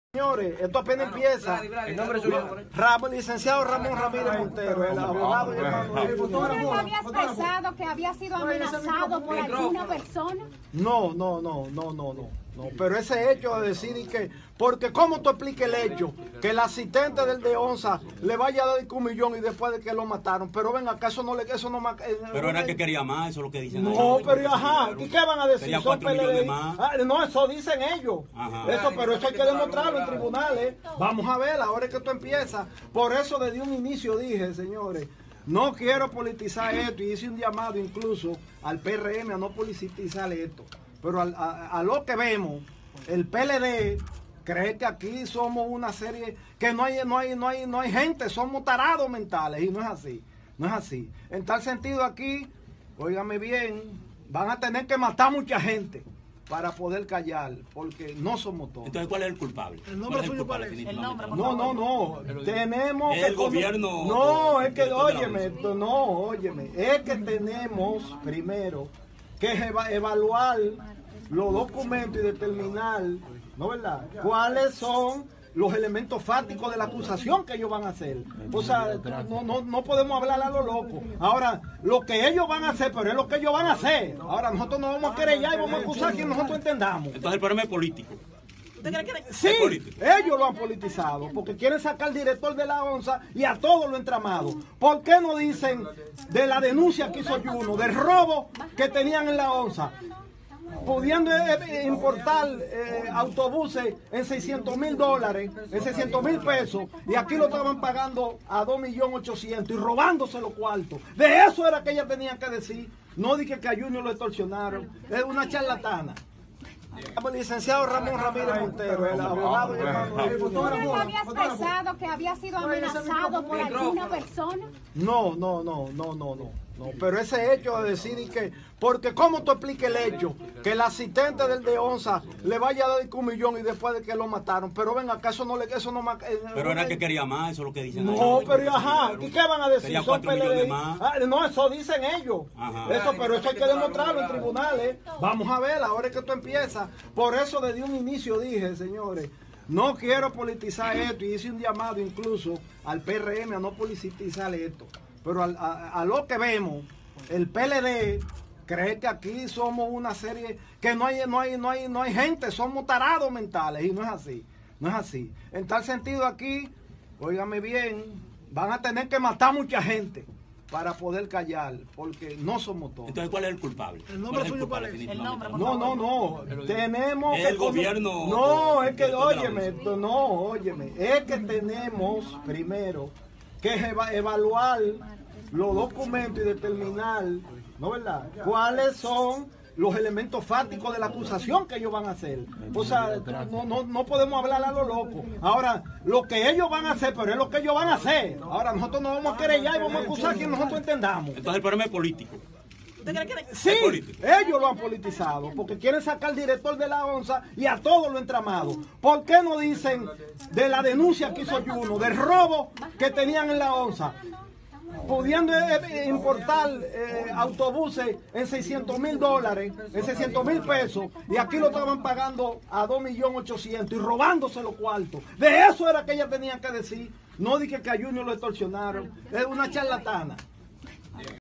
Señores, esto apenas empieza. El nombre suyo. Licenciado Ramón Ramírez Montero, el abogado y hermano. ¿Usted había expresado que había sido amenazado por alguna persona? No. Pero ese hecho de decir que, porque ¿cómo tú explicas el hecho? Que el asistente del de Onza le vaya a dar $1 millón y después de que lo mataron. Pero ven acá, eso no. Pero era que quería más, eso es lo que dicen. No, pero ajá, ¿y qué van a decir? Quería Son 4 millones PLDI. más. No, eso dicen ellos. Ajá. Eso, pero eso hay que demostrarlo en tribunales. Vamos a ver, ahora es que esto empieza. Por eso desde un inicio dije, señores, no quiero politizar esto y hice un llamado incluso al PRM a no politizar esto. Pero a lo que vemos, el PLD cree que aquí somos una serie, que no hay gente, somos tarados mentales, y no es así, no es así. En tal sentido aquí, óigame bien, van a tener que matar mucha gente para poder callar, porque no somos todos. Entonces, ¿cuál es el culpable? ¿El nombre suyo cuál es? El nombre, por No. Tenemos el gobierno. No, es que, óyeme, es que tenemos primero que evaluar los documentos y determinar, ¿no verdad?, cuáles son los elementos fácticos de la acusación que ellos van a hacer. O sea, no podemos hablar a lo loco. Ahora, lo que ellos van a hacer, pero es lo que ellos van a hacer. Ahora, nosotros no vamos a querellar y vamos a acusar a quien nosotros entendamos. Entonces, el problema es político. Sí, es político. ellos lo han politizado, porque quieren sacar al director de la ONSA y a todos los entramados. ¿Por qué no dicen de la denuncia que hizo Juno, del robo que tenían en la ONSA? Pudiendo importar autobuses en $600,000, en $600,000, y aquí lo estaban pagando a 2.800.000 y robándose los cuartos. De eso era que ellas tenían que decir. No dije que a Junior lo extorsionaron. Es una charlatana. Licenciado Ramón Ramírez Montero, el abogado y hermano. ¿Usted había expresado que había sido amenazado por alguna persona? No. Pero ese hecho de decir que, porque ¿cómo tú explicas el hecho? Que el asistente del de Onza le vaya a dar $1 millón y después de que lo mataron. Pero ven acá, eso no. Pero era que quería más, eso es lo que dicen. No, pero ajá, ¿y qué van a decir? Quería Son 4 millones PLDI. más. No, eso dicen ellos. Ajá. Eso, pero eso hay que demostrarlo en tribunales. Vamos a ver, ahora es que esto empieza. Por eso desde un inicio dije, señores, no quiero politizar esto y hice un llamado incluso al PRM a no politizar esto. Pero a lo que vemos, el PLD cree que aquí somos una serie, que no hay gente, somos tarados mentales, y no es así, no es así. En tal sentido aquí, óigame bien, van a tener que matar mucha gente para poder callar, porque no somos todos. Entonces, ¿cuál es el culpable? ¿El nombre suyo cuál es? El nombre, por No. Tenemos el gobierno. No, es que, óyeme, es que tenemos primero que evaluar los documentos y determinar, ¿no verdad?, cuáles son los elementos fácticos de la acusación que ellos van a hacer. O sea, no podemos hablar a lo loco. Ahora, lo que ellos van a hacer, pero es lo que ellos van a hacer. Ahora, nosotros no vamos a querellar y vamos a acusar a quien nosotros entendamos. Entonces, el problema es político. Sí, es político. ellos lo han politizado, porque quieren sacar al director de la ONSA y a todos los entramados. ¿Por qué no dicen de la denuncia que hizo Juno, del robo que tenían en la ONSA? Pudiendo importar autobuses en $600,000, en $600,000, y aquí lo estaban pagando a 2.800.000 y robándose los cuartos. De eso era que ellas tenían que decir. No dije que a Junior lo extorsionaron. Es una charlatana.